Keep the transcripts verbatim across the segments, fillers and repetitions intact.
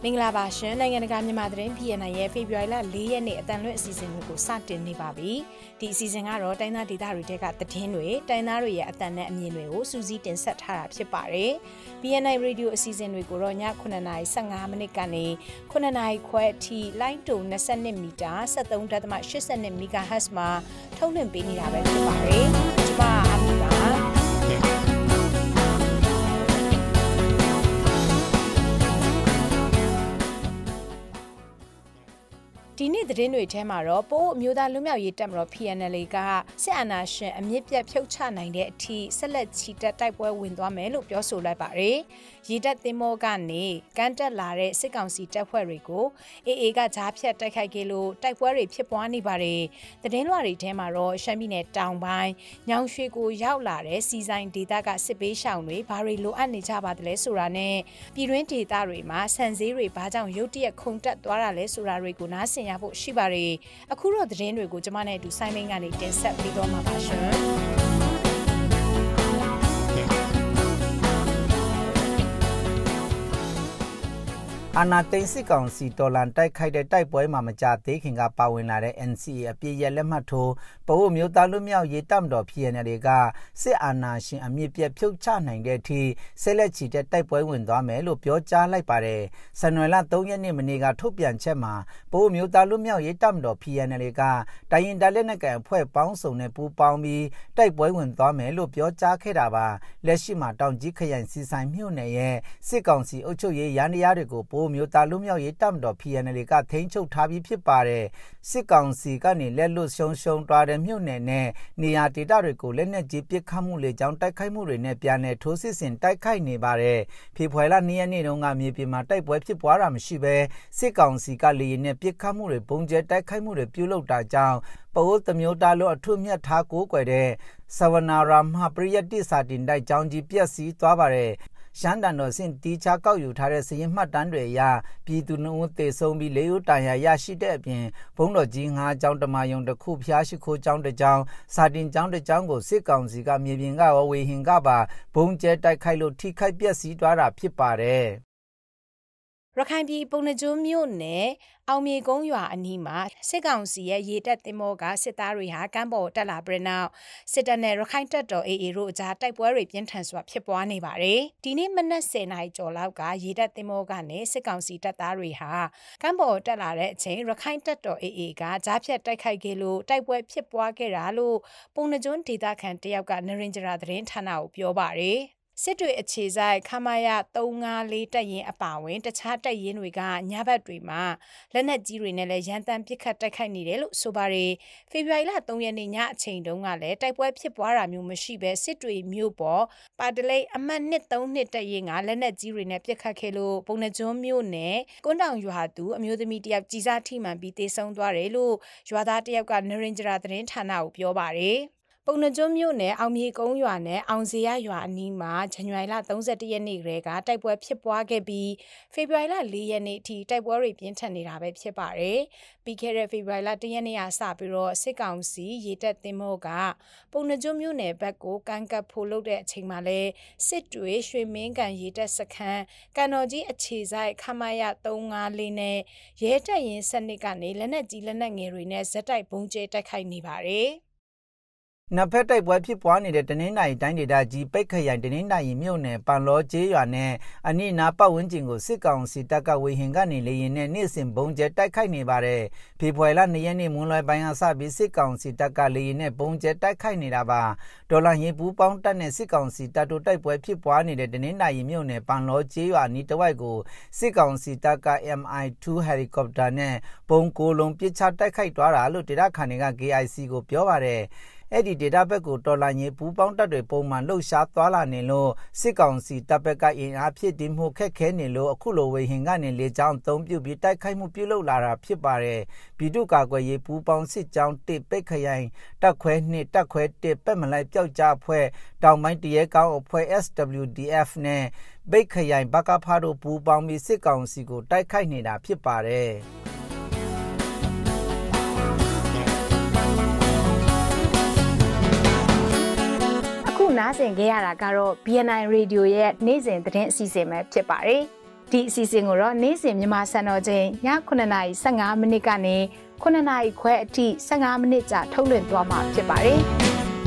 မင်္ဂလာပါရှင်နိုင်ငံတကာမြန်မာသတင်း P N I ရဲ့ဖေဖော်ဝါရီလ၄ရက်နေ့အတန်လွင့်အစီအစဉ်တွေကိုစတင်နေပါပြီ။ဒီအစီအစဉ်ကတော့တိုင်းသားဒေသတွေတဲကသတင်းတွေတိုင်းသားတွေရဲ့အတန်နဲ့အမြင်တွေကိုစူးစီးတင်ဆက်ထားတာဖြစ်ပါတယ်။ P N I Radio အစီအစဉ်တွေကိုတော့ညခုနှစ်နာရီဆယ့်ငါးမိနစ်ကနေခုနှစ်နာရီခွဲအထိလိုင်းတူ၂၂မီတာ၁၃.၈၂ MHz မှာထုတ်လွှင့်ပေးနေတာပဲဖြစ်ပါတယ်။ကျွန်မအမီပါဒီနေ့သတင်းတွေထဲမှာတော့ပိုးအမျိုးသားလူမျိုးရေးတပ်မတော် P N L ကစစ်အာဏာရှင်အမြင့်ပြတ်ဖြုတ်ချနိုင်တဲ့အထိဆက်လက်ချီတက်တိုက်ပွဲဝင်သွားမယ်လို့ပြောဆိုလိုက်ပါတယ်။ရေတပ်သင်္ဘောကနေကမ်းတက်လာတဲ့စစ်ကောင်စီတပ်ဖွဲ့တွေကို A A ကဂျားဖြတ်တိုက်ခိုက်ခဲ့လို့တိုက်ပွဲတွေဖြစ်ပွားနေပါတယ်။သတင်းလွှာတွေထဲမှာတော့ရှမ်းပြည်နယ်တောင်ပိုင်းညောင်ရွှေကိုရောက်လာတဲ့စီဆိုင်ဒေသကစစ်ပေးရှောင်တွေဘာတွေလိုအပ်နေကြပါသလဲဆိုတာနဲ့ပြည်တွင်းဒေသတွေမှာဆန်ဈေးတွေဘာကြောင့်ရုတ်တရက်ခုန်တက်သွားတာလဲဆိုတာတွေကိုနားဆင်ရဖို့ရှိပါတယ်အခုတော့သတင်းတွေကိုကျွန်မနဲ့အတူဆိုင်းမင်းကနေတင်ဆက်ပေးတော့မှာပါရှင်အာနာသိန်းစစ်ကောင်စီတော်လန်တိုက်ခိုက်တဲ့တိုက်ပွဲမှာမကြသေးခင်ကပါဝင်လာတဲ့ N C A အပြည့်ရလက်မှတ်ထိုးပအိုးမျိုးသားလူမျိုးရေးတပ်မတော် P N L ကစစ်အာဏာရှင်အမြင့်ပြတ်ဖြုတ်ချနိုင်တဲ့အထိဆက်လက်ချီတဲ့တိုက်ပွဲဝင်သွားမယ်လို့ပြောကြားလိုက်ပါတယ်။ဇန်နဝါရီလ၃ရက်နေ့မနေ့ကထုတ်ပြန်ချက်မှာပအိုးမျိုးသားလူမျိုးရေးတပ်မတော် P N L ကတိုင်းရင်တပ်လက်နက်ကန်အဖွဲ့ပေါင်းစုံနဲ့ပူးပေါင်းပြီးတိုက်ပွဲဝင်သွားမယ်လို့ပြောကြားခဲ့တာပါ။လက်ရှိမှာတောင်ကြီးခရိုင်စီဆိုင်မြို့နယ်ရဲ့စစ်ကောင်စီအုပ်ချုပ်ရေးရန်တရားတွေကိုပိုမျိုးသားလူမျိုးရေးတပ်မတော် P N L ကထိန်းချုပ်ထားပြီးဖြစ်ပါတယ်စစ်ကောင်စီကနေလက်လွတ်ရှုံရှုံသွားတဲ့မြို့နယ်နဲ့နေရာဒေသတွေကိုလက်နက်ကြီးပစ်ခတ်မှုလေကြောင်းတိုက်ခိုက်မှုတွေနဲ့ပြန်လည်ထိုးစစ်ဆင်တိုက်ခိုက်နေပါတယ်ဖေဖော်ဝါရီလ၂ရက်နေ့တုန်းကမြေပြင်မှာတိုက်ပွဲဖြစ်ပွားတာမရှိဘဲစစ်ကောင်စီကလေယာဉ်နဲ့ပစ်ခတ်မှုတွေပုံကျဲတိုက်ခိုက်မှုတွေပြုလုပ်တာကြောင့်ပအိုးသမျိုးသားလို့အထွတ်မြတ်ထားကိုးကွယ်တဲ့သဝနာရာမပရိယတ္တိစာတင်တိုက်ကြောင်းကြီးပြက်စီးသွားပါတယ်ရှမ်းတန်တော်စင်တီချာကောက်ယူထားတဲ့စရင်မှတ်တမ်းတွေအရပြည်သူနှုတ်သေဆုံးပြီးလေးဦးတန်ရာရရှိတဲ့အပြင်ဘုံတော်ကြီးငါးကျောင်းတမယုံတစ်ခုဖျားရှိခိုးကျောင်းတစ်ကျောင်းစာတင်ကျောင်းတစ်ကျောင်းကိုစစ်ကောင်စီကမြေပြင်ကဝေဟင်ကပါဘုံကျဲတိုက်ခိုက်လို့ထိခိုက်ပျက်စီးသွားတာဖြစ်ပါတယ်ရခိုင်ပြည်ပုံနှကျိုးမြို့နယ်အောင်မြေကုန်းရွာအနီးမှာစစ်ကောင်စီရဲ့ရေတပ်သင်္ဘောကစစ်သားတွေဟာကမ်းပေါ်တက်လာပြီးနောက်စစ်တပ်နဲ့ရခိုင်တပ်တော် A A တို့အကြားတိုက်ပွဲတွေပြင်းထန်စွာဖြစ်ပွားနေပါတယ်။ဒီနေ့မနက်၁၀နာရီကျော်လောက်ကရေတပ်သင်္ဘောကနေစစ်ကောင်စီတပ်သားတွေဟာကမ်းပေါ်တက်လာတဲ့အချိန်ရခိုင်တပ်တော် A A ကကြားဖြတ်တိုက်ခိုက်ခဲ့လို့တိုက်ပွဲဖြစ်ပွားခဲ့တာလို့ပုံနှကျိုးဒေသခံတယောက်ကနရင်ဂျရာသတင်းဌာနကိုပြောပါတယ်။စစ်တွေအခြေဆိုင်ခမာယ၃၅၄တပ်ရင်းအပါဝင်တခြားတပ်ရင်းတွေကညဘက်တွေမှာလက်နက်ကြီးတွေနဲ့လည်းရန်တမ်းပစ်ခတ်တိုက်ခိုက်နေတယ်လို့ဆိုပါတယ်ဖေဖော်ဝါရီလ၃ရက်နေ့ညအချိန်တုန်းကလည်းတိုက်ပွဲဖြစ်ပွားတာမျိုးမရှိဘဲစစ်တွေမြို့ပေါ်ပါတလိတ်အမှတ်၂၃၂တပ်ရင်းကလက်နက်ကြီးတွေနဲ့ပစ်ခတ်ခဲ့လို့ပုံနှကျွန်းမြို့နယ်ကွန်းတောင်ရွာသူအမျိုးသမီးတယောက်ကြီးစားထိမှန်ပြီးတေဆုံးသွားတယ်လို့ရွာသားတယောက်ကနရင်ဂျရာသတင်းဌာနကိုပြောပါတယ်ပုံနှကျွန်းမြို့နယ်အောင်မြေကုန်းရွာနဲ့အောင်စရရွာအနီးမှာဇန်နဝါရီလ၃၁ရက်နေ့ကလေးကတိုက်ပွဲဖြစ်ပွားခဲ့ပြီးဖေဖော်ဝါရီလ၄ရက်နေ့အထိတိုက်ပွဲတွေပြင်းထန်နေတာပဲဖြစ်ပါတယ်။ပြီးခဲ့တဲ့ဖေဖော်ဝါရီလ၁ရက်နေ့ကစပြီးတော့စစ်ကောင်စီရေတပ်သင်္ဘောကပုံနှကျွန်းမြို့နယ်ဘက်ကိုကမ်းကပ်ဖို့လုပ်တဲ့အချိန်မှာလဲစစ်တွေရွှေမင်းကန်ရေတပ်စခန်းကန်တော်ကြီးအခြေဆိုင်ခမာယ၃၅၄နဲ့ရဲတပ်ရင်းစနစ်ကနေလက်နက်ကြီးလက်နက်ငယ်တွေနဲ့ဇက်တိုက်ဘုံကျဲတိုက်ခိုက်နေပါတယ်။နဖက်တိုက်ပွဲဖြစ်ပွားနေတဲ့တနင်္လာရီတိုင်းဒေသကြီးပိတ်ခရိုင်တနင်္လာရီမြို့နယ်ပန်လောကျေးရွာနဲ့အနိနာပတ်ဝန်းကျင်ကိုစစ်ကောင်စီတပ်ကဝေဟင်ကနေလေရင်နဲ့နေ့စဉ်ဘုံကျဲတိုက်ခိုက်နေပါတယ်။ဖေဖော်ဝါရီလ၂ရက်နေ့မွန်းလွယ်ပိုင်းကစပြီးစစ်ကောင်စီတပ်ကလေရင်နဲ့ဘုံကျဲတိုက်ခိုက်နေတာပါ။ဒေါ်လာရင်ပူးပေါင်းတပ်နဲ့စစ်ကောင်စီတပ်တို့တိုက်ပွဲဖြစ်ပွားနေတဲ့တနင်္လာရီမြို့နယ်ပန်လောကျေးရွာနီးတဝိုက်ကိုစစ်ကောင်စီတပ်က M I ၂ ဟယ်လီကော်ပတာနဲ့ဘုံကိုလုံးပစ်ချတိုက်ခိုက်သွားတာလို့ဒေသခံတွေက K I C ကိုပြောပါတယ်။အဲ့ဒီဒေတာဘက်ကိုတော်လာရင်ပူပေါင်းတပ်တွေပုံမှန်လှုပ်ရှားသွားလာနေလို့စစ်ကောင်စီတပ်ဘက်ကအင်အားဖြစ်တင်မှုခက်ခဲနေလို့အခုလိုဝေဟင်ကနေလေကြောင်းအသုံးပြုပြီးတိုက်ခိုက်မှုပြုလုပ်လာတာဖြစ်ပါတယ်ပြည်သူ့ကာကွယ်ရေးပူပေါင်းစစ်ကြောင်းတစ်ပိတ်ခရိုင်တပ်ခွဲနှစ်တပ်ခွဲတစ်ပတ်မလိုက်ပျောက်ကြားအဖွဲ့တောင်ပိုင်းတရဲကောင်းအဖွဲ့ S W D F နဲ့ပိတ်ခရိုင်ဘကဖားတို့ပူပေါင်းပြီးစစ်ကောင်စီကိုတိုက်ခိုက်နေတာဖြစ်ပါတယ်နားဆင်ခဲ့ရတာကတော့ B N I Radio ရဲ့နေ့စဉ်သတင်းအစီအစဉ်ပဲဖြစ်ပါတယ်။ဒီအစီအစဉ်ကိုတော့နေ့စဉ်မြန်မာစံတော်ချိန်ညခုနှစ်နာရီဆယ့်ငါးမိနစ်ကနေခုနှစ်နာရီခွဲအထိဆယ့်ငါးမိနစ်ကြာထုတ်လွှင့်သွားမှာဖြစ်ပါတယ်။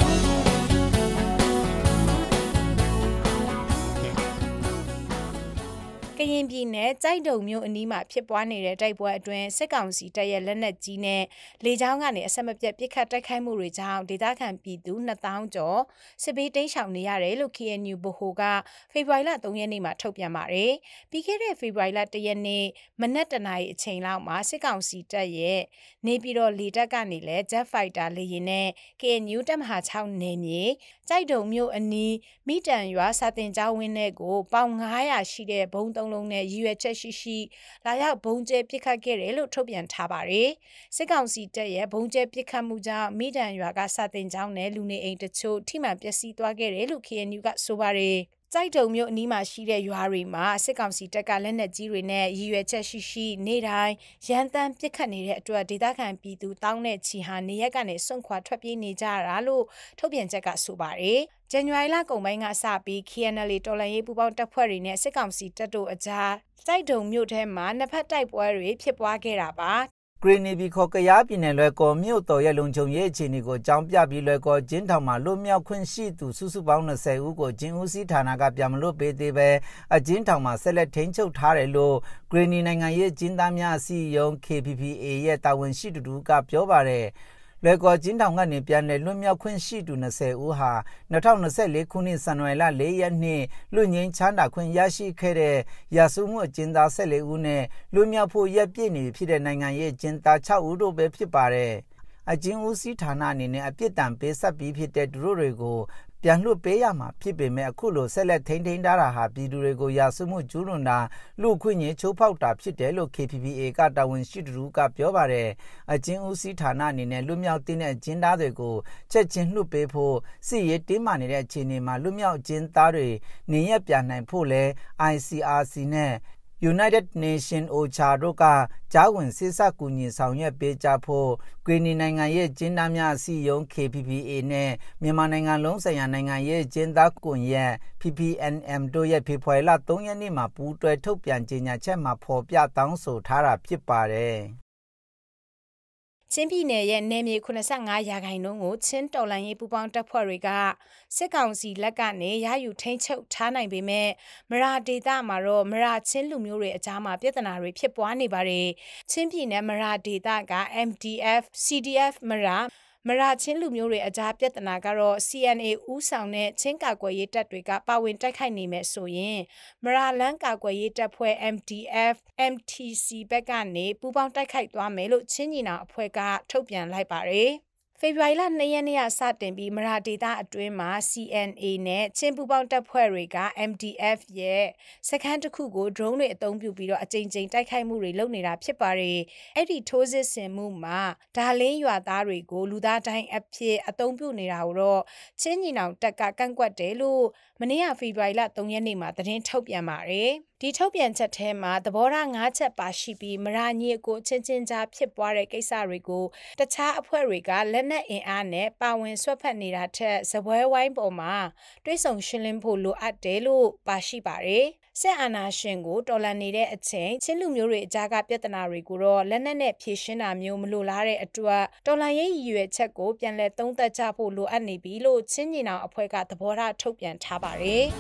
ကရင်ပြည်နယ်ကြိုက်တုံမြို့အနီးမှာဖြစ်ပွားနေတဲ့တိုက်ပွဲအတွင်းစစ်ကောင်စီတပ်ရဲ့လက်နက်ကြီးနဲ့လေကြောင်းကနေအဆက်မပြတ်ပစ်ခတ်တိုက်ခိုက်မှုတွေကြောင့်ဒေသခံပြည်သူနှစ်သောင်းကျော်စစ်ဘေးတိမ်းရှောင်နေရတယ်လို့ K N U ဗဟိုကဖေဖော်ဝါရီလသုံးရက်နေ့မှာထုတ်ပြန်ပါတယ်။ပြီးခဲ့တဲ့ဖေဖော်ဝါရီလတစ်ရက်နေ့မနက်တနာရီအချိန်လောက်မှာစစ်ကောင်စီတပ်ရဲ့နေပြည်တော်လေတပ်ကနေလည်း Jet Fighter လေယာဉ်နဲ့ K N U တပ်မဟာ၆နယ်မြေကြိုက်တုံမြို့အနီးမိတန်ရွာစာတင်ကျောင်းဝင်းထဲကိုပေါင်ငါးရာရှိတဲ့ဘုံသုံးလုံးနဲ့ရည်ရွယ်ချက်ရှိရှိလာရောက်ဘုံကျဲပစ်ခတ်ခဲ့တယ်လို့ထုတ်ပြန်ထားပါတယ်။စစ်ကောင်စီတပ်ရဲ့ဘုံကျဲပစ်ခတ်မှုကြောင့်မိတန်ရွာကစာတင်ကျောင်းနဲ့လူနေအိမ်တချို့ထိမှန်ပျက်စီးသွားခဲ့တယ်လို့ K N U ကဆိုပါတယ်။ကြိုက်တုံမြို့အနီးမှာရှိတဲ့ရွာတွေမှာစစ်ကောင်စီတပ်ကလက်နက်ကြီးတွေနဲ့ရည်ရွယ်ချက်ရှိရှိနေတိုင်းရန်တမ်းပစ်ခတ်နေတဲ့အတွက်ဒေသခံပြည်သူတောင်းတဲ့ချီဟာနေရက်ကနေစွန့်ခွာထွက်ပြေးနေကြတာလို့ထုတ်ပြန်ချက်ကဆိုပါတယ်။ဇန်နဝါရီလကုန်ပိုင်းကစပြီး K N L တော်လှန်ရေးပူးပေါင်းတပ်ဖွဲ့တွေနဲ့စစ်ကောင်စီတပ်တို့အကြားကြိုက်တုံမြို့ထဲမှာနှစ်ဖက်တိုက်ပွဲတွေဖြစ်ပွားခဲ့တာပါဂရီနီဘီခေါ်ကရားပြည်နယ်လွယ်ကော်မြို့တော်ရဲ့လုံခြုံရေးအခြေအနေကိုအကြောင်းပြပြီးလွယ်ကော်ကျင်းထောင်မှာလွတ်မြောက်ခွင့်ရှိသူစုစုပေါင်းနှစ်ဆယ်ဦးကိုကျင်းဦးစီးဌာနကပြန်မလွတ်ပေးသေးပဲအကျင်းထောင်မှာဆက်လက်ထိန်းချုပ်ထားတယ်လို့ဂရီနီနိုင်ငံရေးကျင်းသားများအစည်းအရုံး K P P A ရဲ့တာဝန်ရှိသူတို့ကပြောပါတယ်လွယ်ကော်ကျင်းထောင်ကနေပြန်လည်လွတ်မြောက်ခွင့်ရှိသူနှစ်ဆယ်ဦးဟာ၂၀၂၄ခုနှစ်ဇန်နဝါရီလ၄ရက်နေ့လွတ်ငြိမ်းချမ်းသာခွင့်ရရှိခဲ့တဲ့ရာစုမှုအကျဉ်းသား၁၄ဦးနဲ့လွတ်မြောက်ဖို့ရက်ပြည့်နေဖြစ်တဲ့နိုင်ငံရေးအကျဉ်းသား၆ဦးတို့ပဲဖြစ်ပါတယ်။အကျဉ်းဦးစီးဌာနအနေနဲ့အပြစ်ဒဏ်ပေးဆက်ပြီးဖြစ်တဲ့သူတို့တွေကိုပြန်လွှတ်ပေးရမှာဖြစ်ပေမဲ့အခုလိုဆက်လက်ထိန်းသိမ်းထားတာဟာပြည်သူတွေကိုရာစုမှုကျူးလွန်တာလူခွင့်ရေးချိုးဖောက်တာဖြစ်တယ်လို့ K P P A ကတာဝန်ရှိသူတို့ကပြောပါတယ်။အကျဉ်းဦးစီးဌာနအနေနဲ့လွတ်မြောက်တဲ့အကျဉ်းသားတွေကိုချက်ချင်းလွှတ်ပေးဖို့စစ်ရေးတင်းမာနေတဲ့အခြေအနေမှာလွတ်မြောက်အကျဉ်းသားတွေနေရပြန်နိုင်ဖို့လဲ I C R C နဲ့United Nations O C H A တို့ကကြားဝင်စစ်ဆက်ကူညီဆောင်ရွက်ပေးကြဖို့ဂရီနီနိုင်ငံရဲ့ကျင်းသားများအစည်းအရုံး K P P A နဲ့မြန်မာနိုင်ငံလုံးဆိုင်ရာနိုင်ငံရဲ့ကျင်းသားကွန်ရက် P P N M တို့ရဲ့ဖေဖော်ဝါရီလ၃ရက်နေ့မှာပူးတွဲထုတ်ပြန်ကြေညာချက်မှာဖော်ပြတောင်းဆိုထားတာဖြစ်ပါတယ်။ချင်းပြည်နယ်ရဲ့နယ်မြေ၇၅ရာခိုင်နှုန်းကိုချင်းတော်လှန်ရေးပူးပေါင်းတပ်ဖွဲ့တွေကစစ်ကောင်စီလက်ကနေရယူထိန်းချုပ်ထားနိုင်ပေမဲ့မရာဒေသမှာတော့မရာချင်းလူမျိုးတွေအကြားမှာပြဿနာတွေဖြစ်ပွားနေပါတယ်။ချင်းပြည်နယ်မရာဒေသက M D F C D F မရာမရာချင်းလူမျိုးတွေအကြားပြဿနာကတော့ C N A ဦးဆောင်တဲ့ချင်းကာကွယ်ရေးတပ်တွေကပါဝင်တိုက်ခိုက်နေမယ်ဆိုရင်မရာလန်းကာကွယ်ရေးတပ်ဖွဲ့ M D F M T C ဘက်ကနေပူးပေါင်းတိုက်ခိုက်သွားမယ်လို့ချင်းညီနောင်အဖွဲ့ကထုတ်ပြန်လိုက်ပါတယ်။ဖေဖော်ဝါရီလ၂ရက်နေ့ကစတင်ပြီးမရာဒေသအတွင်းမှာ C N A နဲ့ချင်းပူးပေါင်းတပ်ဖွဲ့တွေက M D F ရဲ့စခန်းတစ်ခုကို drone တွေအသုံးပြုပြီးတော့အကြိမ်ကြိမ်တိုက်ခိုက်မှုတွေလုပ်နေတာဖြစ်ပါတယ်။အဲ့ဒီထိုးစစ်ဆင်မှုမှာဒါလင်းရွာသားတွေကိုလူသားတိုင်းအဖြစ်အသုံးပြုနေတာကိုတော့ချင်းညီနောင်တပ်ကကန့်ကွက်တယ်လို့မနေ့ကဖေဖော်ဝါရီလ၃ရက်နေ့မှာသတင်းထုတ်ပြန်ပါတယ်။ဒီထုတ်ပြန်ချက်ထဲမှာသဘောထား၅ချက်ပါရှိပြီးမရာညစ်ကိုချင်းချင်းကြားဖြစ်ပွားတဲ့ကိစ္စတွေကိုတခြားအဖွဲ့တွေကလက်နက်အင်အားနဲ့ပါဝင်ဆွတ်ဖက်နေတာထက်ဇပွဲဝိုင်းပေါ်မှာတွဲဆုံရှင်းလင်းဖို့လိုအပ်တယ်လို့ပါရှိပါတယ်။စစ်အာဏာရှင်ကိုတော်လှန်နေတဲ့အချိန်ချင်းလူမျိုးတွေအကြားကပြဿနာတွေကိုတော့လက်နက်နဲ့ဖြေရှင်းတာမျိုးမလိုလားတဲ့အတွက်တော်လှန်ရေးရည်ရွယ်ချက်ကိုပြန်လည်သုံးသပ်ကြဖို့လိုအပ်နေပြီလို့ချင်းညီနောင်အဖွဲ့ကသဘောထားထုတ်ပြန်ထားပါတယ်။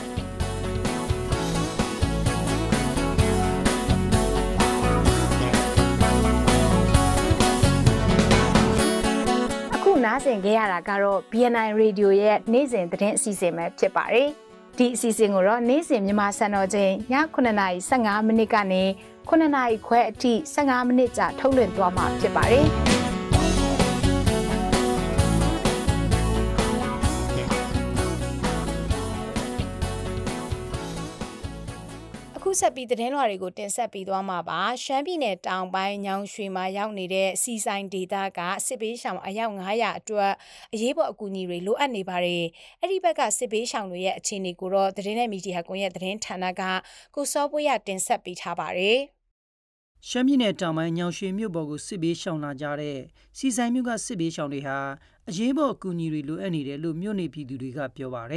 နားဆင်ခဲ့ရတာကတော့ B N I Radio ရဲ့နေ့စဉ်သတင်းအစီအစဉ်ပဲဖြစ်ပါတယ်။ဒီအစီအစဉ်ကိုတော့နေ့စဉ်မြန်မာစံတော်ချိန်ညခုနှစ်နာရီဆယ့်ငါးမိနစ်ကနေခုနှစ်နာရီခွဲအထိဆယ့်ငါးမိနစ်ကြာထုတ်လွှင့်သွားမှာဖြစ်ပါတယ်။အခုဆက်ပြီးသတင်းလွှာတွေကိုတင်ဆက်ပေးသွားမှာပါရှမ်းပြည်နယ်တောင်ပိုင်းညောင်ရွှေမှာရောက်နေတဲ့စီဆိုင်ဒေသကစစ်ပေးရှောင်အယောက်၅ရာအတွက်အရေးပေါ်အကူအညီတွေလိုအပ်နေပါတယ်အဲ့ဒီဘက်ကစစ်ပေးရှောင်တွေရဲ့အခြေအနေကိုတော့သတင်းနဲ့မီဒီယာကွန်ရက်သတင်းဌာနကကိုစောပွေးရတင်ဆက်ပေးထားပါတယ်ရှမ်းပြည်နယ်တောင်ပိုင်းညောင်ရွှေမြို့ပေါ်ကိုစစ်ပေးရှောင်လာကြတဲ့စီဆိုင်မြို့ကစစ်ပေးရှောင်တွေဟာအရေးပေါ်အကူအညီတွေလိုအပ်နေတယ်လို့မြို့နေပြည်သူတွေကပြောပါတယ်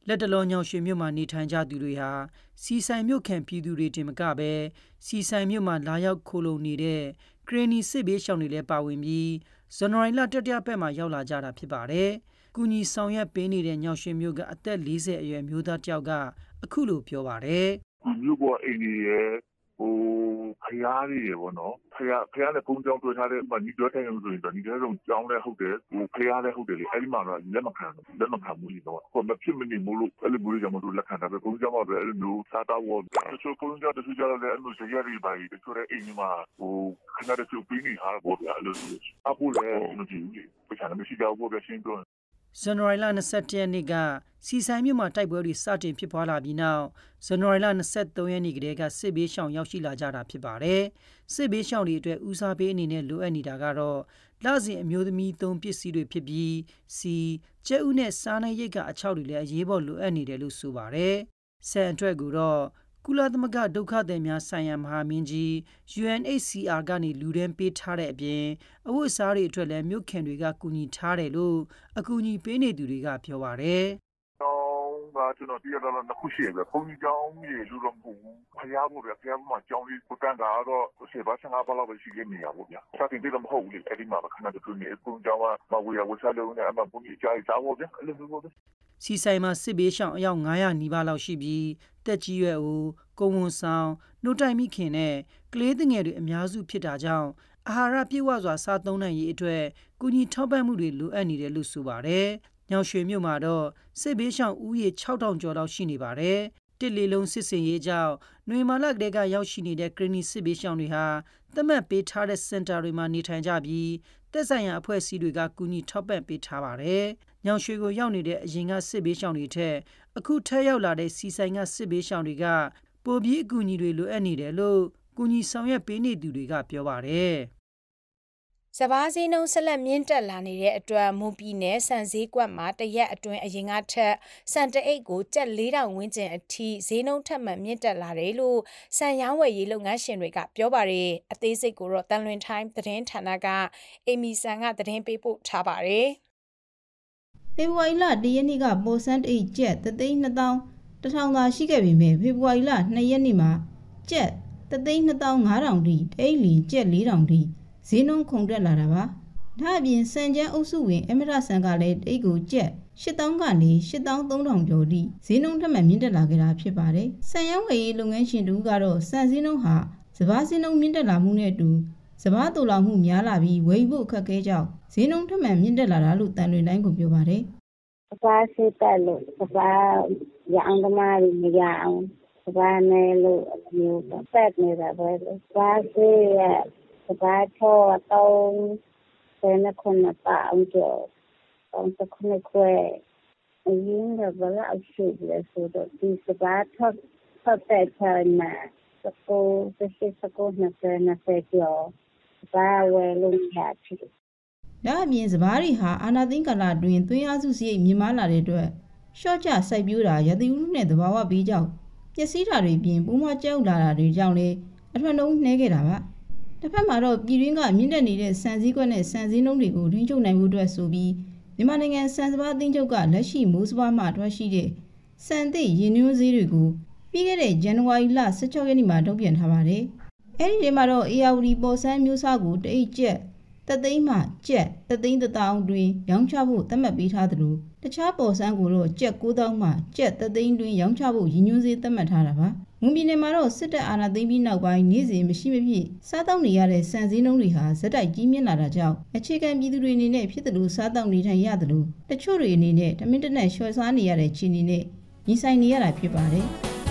လက်တလောညောင်ရွှေမြို့မှာနေထိုင်ကြသူတွေဟာစီဆိုင်မြို့ခံပြည်သူတွေတင်မကပဲစီဆိုင်မြို့မှာလာရောက်ခိုလုံနေတဲ့ကရနီစစ်ဘေးရှောင်တွေလည်းပါဝင်ပြီးဇန်နဝါရီလတတိယပတ်မှာရောက်လာကြတာဖြစ်ပါတယ်။ကုညီဆောင်ရွက်ပေးနေတဲ့ညောင်ရွှေမြို့ကအသက်၄၀အရွယ်မျိုးသားတယောက်ကအခုလိုပြောပါတယ်။မြို့ပေါ်အိမ်ကြီးရဲ့ဟိုဖယားကြီးရေပေါ့နော်ဖယားဖယားနဲ့ပုံကြောင်းတွေ့ထားတဲ့ဒီတွေ့တဲ့လူတွေတော့ဒီတော့ကြောင်းလည်းဟုတ်တယ်ဟိုဖယားလည်းဟုတ်တယ်လေအဲ့ဒီမှာတော့လက်မခံလက်မခံဘူးလို့တော့ဟိုမဖြစ်မနေမို့လို့အဲ့လိုမျိုးကြောင့်မလို့လက်ခံတာပဲပုံကြောင်းမှာပဲအဲ့လိုမျိုးစားတော့ဝတ်တချို့ပုံကြောင်းတချို့ကြောင်းလည်းအဲ့လိုဇရရီပါတချို့တဲ့အိမ်ကြီးမှာဟိုခဏတချို့ပြီးနေတာပေါ့ဗျာအဲ့လိုအပူလည်းမကြည့်ဘူးပချာမရှိတော့ဘူးပဲရှင်းတော့ဇန်နဝါရီလ၂၁ရက်နေ့ကစီဆိုင်မြို့မှာတိုက်ပွဲတွေစတင်ဖြစ်ပွားလာပြီးနောက်ဇန်နဝါရီလ၂၃ရက်နေ့ကတည်းကစစ်ဘေးရှောင်ရောက်ရှိလာကြတာဖြစ်ပါတယ်။စစ်ဘေးရှောင်တွေအတွက်ဦးစားပေးအနေနဲ့လိုအပ်နေတာကတော့လစဉ်အမျိုးသမီးသုံးပစ္စည်းတွေဖြစ်ပြီးစီကျဲဥနဲ့စားနပ်ရိက္ခာအချောက်တွေလည်းအရေးပေါ်လိုအပ်နေတယ်လို့ဆိုပါတယ်။ဆန်အတွက်ကတော့ကုလသမဂ္ဂဒုက္ခသည်များဆိုင်ရာမဟာမင်းကြီး ယူအန်အိတ်စီအာ ကနေလူဒန်းပေးထားတဲ့အပြင်အဝတ်အစားတွေအတွက်လည်းမြို့ခင်တွေကကူညီထားတယ်လို့အကူအညီပေးနေသူတွေကပြောပါတယ်။တော့ကကျွန်တော်တရားတော်နှစ်ခုရှိတယ်။ဘုန်းကြီးကျောင်းကြီးလူတော်ဘူးဖျားဖို့ပဲဖျားဖို့မှကျောင်းလေးကိုတန်းတာတော့ဆေးပါဆန်ငါးပါလောက်ပဲရှိနေရပါဗျာ။စတင်ပြီးတော့မဟုတ်ဘူးလေအဲ့ဒီမှာခဏတခုနေဘုန်းကြီးကျောင်းကမဝေရဝစားလုံးနဲ့အမှဘုန်းကြီးကြားစားဖို့ဗျာအဲ့လိုမျိုးပဲစီဆိုင်မှာစစ်ဘေးရှောင်အယောက်၅၀၀နီးပါးလောက်ရှိပြီးတက်ကြီးရွယ်ဦးကိုဝန်ဆောင်နှုတ်တိုက်မိခင်နဲ့ကလေးငယ်တွေအများစုဖြစ်တာကြောင့်အာဟာရပြည့်ဝစွာစားသုံးနိုင်ရေးအတွက်ကုညီထောက်ပံ့မှုတွေလိုအပ်နေတယ်လို့ဆိုပါတယ်။ညောင်ရွှေမြို့မှာတော့စစ်ဘေးရှောင်ဦးရေ၆ထောင်ကျော်လောက်ရှိနေပါတယ်။တစ်လီလုံးစစ်စင်ရေးကြောင့်နွေမာလကတည်းကရောက်ရှိနေတဲ့ကရနီစစ်ဘေးရှောင်တွေဟာသတ်မှတ်ပေးထားတဲ့စင်တာတွေမှာနေထိုင်ကြပြီးသက်ဆိုင်ရာအဖွဲ့အစည်းတွေကကုညီထောက်ပံ့ပေးထားပါတယ်။ညောင်ရွှေကိုရောက်နေတဲ့အရင်ကစစ်ဘေးရှောင်တွေထက်အခုထက်ရောက်လာတဲ့စီဆိုင်ကစစ်ဘေးရှောင်တွေကပိုပြီးအကူအညီတွေလိုအပ်နေတယ်လို့ကုညီဆောင်ရွက်ပေးနေသူတွေကပြောပါတယ်။စပါးစည်းနှုန်းဆက်လက်မြင့်တက်လာနေတဲ့အတွက်မွန်ပြည်နယ်စံစည်းကွက်မှာတရက်အတွင်းအရင်ကထက်စံတအိတ်ကိုကျပ်၄ထောင်ဝန်းကျင်အထိဈေးနှုန်းထပ်မံမြင့်တက်လာတယ်လို့စံရောင်းဝယ်ရေးလုပ်ငန်းရှင်တွေကပြောပါတယ်။အသေးစိတ်ကိုတော့တန်လွင်ထိုင်းသတင်းဌာနကအေမီဆန်ကသတင်းပေးပို့ထားပါတယ်။ဖေဖော်ဝါရီလ၁ရက်နေ့ကပေါ်စံတအိတ်ကျပ်တသိန်းနှစ်သောင်းတစ်ထောင်သာရှိခဲ့ပေမဲ့ဖေဖော်ဝါရီလ၂ရက်နေ့မှာကျပ်တသိန်းနှစ်သောင်းငါးထောင်ထိတအိတ်လီကျပ်၄ထောင်ထိဈေးနှုန်းခုန်တက်လာတာပါ။ဒါအပြင်စံကျန်းအုပ်စုဝင်အမရဆန်ကလည်းတအိတ်ကိုကျပ်၈သောင်းကနေ၈သောင်းသုံးထောင်ကျော်ထိဈေးနှုန်းထပ်မံမြင့်တက်လာခဲ့တာဖြစ်ပါတယ်။စံရောင်းဝယ်ရေးလုပ်ငန်းရှင်တို့ကတော့စံဈေးနှုန်းဟာစပါးဈေးနှုန်းမြင့်တက်လာမှုနဲ့အတူစပါးတူလောင်မှုများလာပြီးဝယ်ဖို့အခက်အခဲကြောင့်ဈေးနှုန်းထပ်မံမြင့်တက်လာတာလို့တန်လွင်တိုင်းကိုပြောပါတယ်။စပါးဈေးတက်လို့စပါးရောင်းသမားတွေမရအောင်စပါးနယ်လို့မျိုးတက်နေတာပဲလို့စပါးဈေးရစပါးချောတောင်းဆယ်နှစ်ခုနှစ်ပါအောင်ကျော်တောင်းတစ်ခုနှစ်ခွဲအရင်ကဘယ်လောက်ရှိလဲဆိုတော့ဒီစပါးထပ်ထပ်တဲ့ချာနာစကူတစ်ရှိစကူနှစ်ဆယ်နှစ်ဆယ်ကျော်စပါးဝယ်လို့ရပြီဒါအပြင်စပါးတွေဟာအာနာသိန်းကာလအတွင်းသွင်းအားစုစရိတ်မြင့်မားလာတဲ့အတွက်ရှော့ချစိုက်ပျိုးတာရသီဥတုနဲ့သဘာဝဘေးကြောင့်ပျက်စီးတာတွေပြင်ပိုးမွှားကျုပ်လာတာတွေကြောင့်လည်းအထွတ်နှုံးနှဲခဲ့တာပါတစ်ဖက်မှာတော့ပြည်တွင်းကမြင့်တက်နေတဲ့စံစည်းကွက်နဲ့စံစည်းနှုန်းတွေကိုထိန်းချုပ်နိုင်မှုအတွက်ဆိုပြီးမြန်မာနိုင်ငံစံစပါးအသင်းချုပ်ကလက်ရှိမိုးစပါးမှထွက်ရှိတဲ့စံသစ်ရင်းနှီးဈေးတွေကိုပြီးခဲ့တဲ့ဇန်နဝါရီလ၁၆ရက်နေ့မှာထုတ်ပြန်ထားပါတယ်အဲဒီထဲမှာတော့အေယာဝတီပေါ်ဆန်းမျိုးစားကိုတအိတ်ကျက်တသိန်းမှကျက်တသိန်းတစ်သောင်းတွင်ရောင်းချဖို့သတ်မှတ်ပေးထားသလိုတခြားပေါ်ဆန်းကိုတော့ကျက်၉သောင်းမှကျက်တသိန်းတွင်ရောင်းချဖို့ရည်ညွှန်းစေသတ်မှတ်ထားတာပါမွန်ပြည်နယ်မှာတော့စစ်တပ်အာဏာသိမ်းပြီးနောက်ပိုင်းနေ့စဉ်မရှိမဖြစ်စားတောက်နေရတဲ့စံစည်းနှုန်းတွေဟာဇက်တိုက်ကြီးမြင့်လာတာကြောင့်အခြေခံပြည်သူတွေအနေနဲ့ဖြစ်သလိုစားတောက်နေထိုင်ရသလိုတချို့တွေအနေနဲ့တမင်တနက်လျှော်စားနေရတဲ့ခြေအနေနဲ့ညီဆိုင်နေရတာဖြစ်ပါတယ်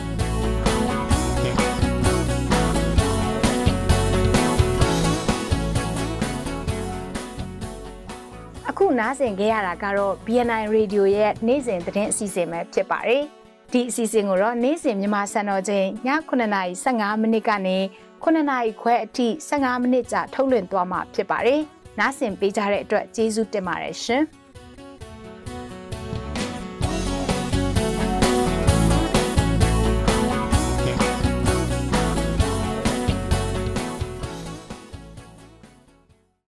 အခုနားဆင်ခဲ့ရတာကတော့ ဘီ အန် အိုင် Radio ရဲ့နေ့စဉ်သတင်းအစီအစဉ်ပဲဖြစ်ပါတယ်။ဒီအစီအစဉ်ကိုတော့နေ့စဉ်မြန်မာစံတော်ချိန်ညခုနှစ်နာရီ၁၅မိနစ်ကနေခုနှစ်နာရီခွဲအထိ၁၅မိနစ်ကြာထုတ်လွှင့်သွားမှာဖြစ်ပါတယ်။နားဆင်ပေးကြတဲ့အတွက်ကျေးဇူးတင်ပါတယ်ရှင်။